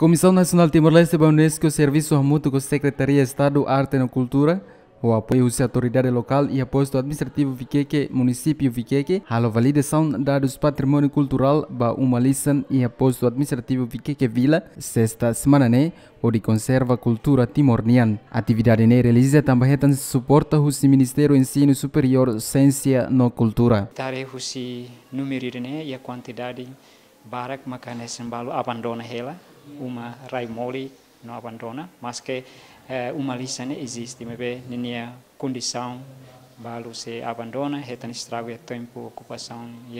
Comissão Nacional Timor-Leste da Unesco Serviço Mútuo com Secretaria de Estado, Arte e Cultura, o apoio da autoridade local e aposto administrativo Viqueque, município Viqueque, a validação de dados patrimônio cultural ba uma lição e aposto administrativo Viqueque Vila, sexta semana né, o de conserva cultura timor-nian. Atividade né realiza também suporta o Ministério do Ensino Superior, Ciência e Cultura. Tarefa o número né e a quantidade barak makanya sembalo abandona ela, uma raimoli não abandona, mas que uma lição existe, mas nessa condição balu se abandona, retan estrago o tempo ocupação e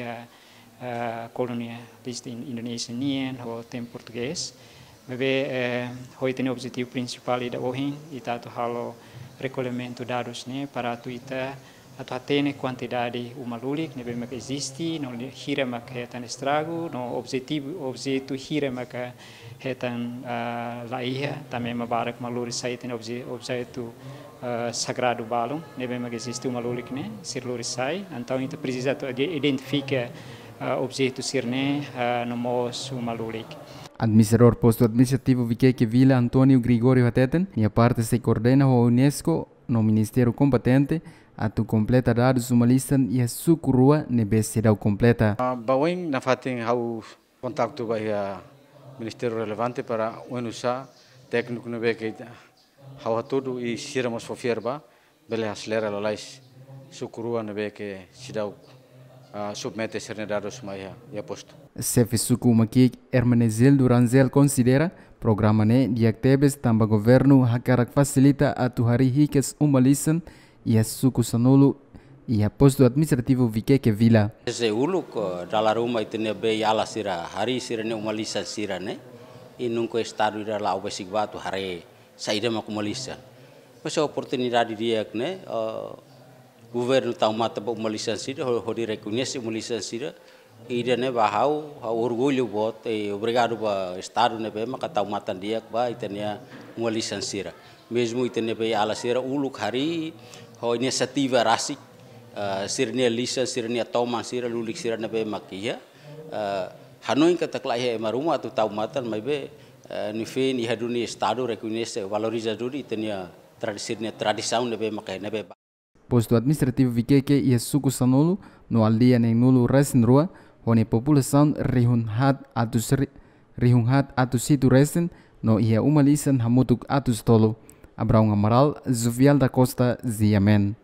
a colônia Indonésia ou tempo português, mas hoje tem o objetivo principal da OHIN e tanto halo recolhimento dados né para atuita atau tem quantidade umalulik nebe mak existe no hira mak hetan estrago no objetivo hira mak hetan laia também mabarak maluri sai tem objetivo sagrado balum nebe mak existe umalulik né sir luri sai então inte precisa identifica objetivo sirne no mos umalulik. Administrador posto administrativo Viqueque Vila Antônio Gregório Hateten, minha parte se coordena com a Unesco no Ministério competente a tu completa dados uma lista e a sucurua nebe será completa. Bawing na fating hau kontakto ba ia Ministério relevante para unusa técnico nebe que hau hatudu e siramos fofierba bele acelera lalais sucurua nebe que sidau submete serne dados maia e posto. Chefe suku maki Hermenegildo Duranzel considera programa ne de actebes tamba governo hakarak facilita a tu hari hikes uma lista e a suku sanulu e a posto administrativo Viqueque Vila. Ese uluk dalam rumah itu nebe ala sira hari sira ne uma lista sira ne e nunca estado ira lá o batu hari saída mak uma lista. Mas a oportunidade dia ne governo tau mata uma lista sira hodi reconhece uma lista sira e ne bahau orgulho bot e obrigado ba estado nebe mak tau mata dia ba itania uma lista sira. Mesmo itene be ala sira uluk hari ho inisiativa rasik sirnia lisa sirnia toma sira lulik sira nebe makia hanoi kata klahe maruma tu tau matan maibe nifen i haduni estado reconhece valoriza duri tenia tradição nebe makai nebe. Posto administrativo Viqueque e suku sanulu no aldeia nem nulu resin rua onde população rihunhat atu situ resin no ia uma lisan hamutuk atus tolo. Abraão Amaral, Zuvial da Costa, Ziamen.